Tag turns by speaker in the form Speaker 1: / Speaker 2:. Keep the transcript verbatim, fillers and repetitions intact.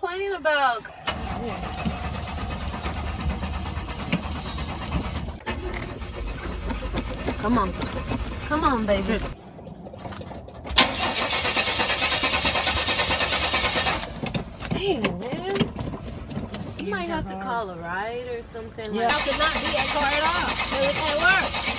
Speaker 1: complaining about? Come on. Come on, baby. Dang, man. You might have to call a ride or something.
Speaker 2: Yeah.
Speaker 1: Like,
Speaker 2: I could not be at car at all. It was at work.